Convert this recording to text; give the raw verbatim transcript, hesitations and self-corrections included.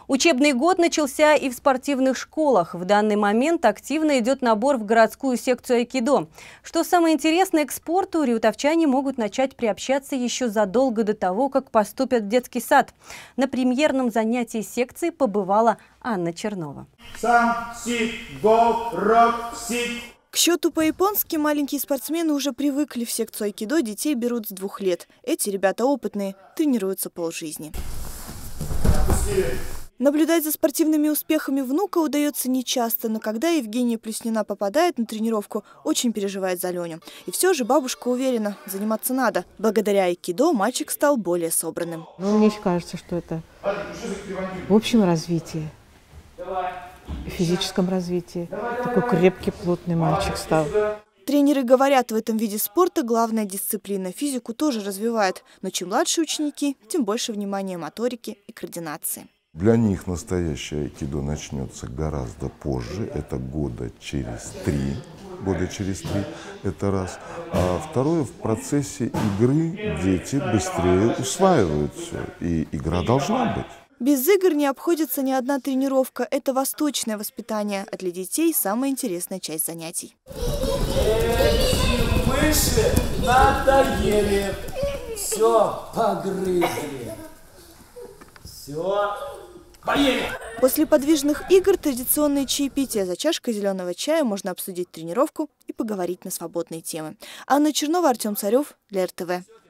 Учебный год начался и в спортивных школах. В данный момент активно идет набор в городскую секцию айкидо. Что самое интересное, к спорту реутовчане могут начать приобщаться еще задолго до того, как поступят в детский сад. На премьерном занятии секции побывала Анна Чернова. Сам, сит, го, рок, сит. К счету по-японски маленькие спортсмены уже привыкли. В секцию айкидо детей берут с двух лет. Эти ребята опытные, тренируются полжизни. Наблюдать за спортивными успехами внука удается нечасто, но когда Евгения Плюснина попадает на тренировку, очень переживает за Леню. И все же бабушка уверена, заниматься надо. Благодаря айкидо мальчик стал более собранным. Ну, мне кажется, что это в общем развитии, в физическом развитии. Такой крепкий, плотный мальчик стал. Тренеры говорят, в этом виде спорта главная дисциплина. Физику тоже развивает. Но чем младше ученики, тем больше внимания моторике и координации. Для них настоящее айкидо начнется гораздо позже, это года через три, года через три, это раз. А второе, в процессе игры дети быстрее усваивают все, и игра должна быть. Без игр не обходится ни одна тренировка. Это восточное воспитание, а для детей самая интересная часть занятий. Эти мыши надоели, все погрызли. Все, поели! После подвижных игр традиционное чаепитие. За чашкой зеленого чая можно обсудить тренировку и поговорить на свободные темы. Анна Чернова, Артем Царев для эр тэ вэ.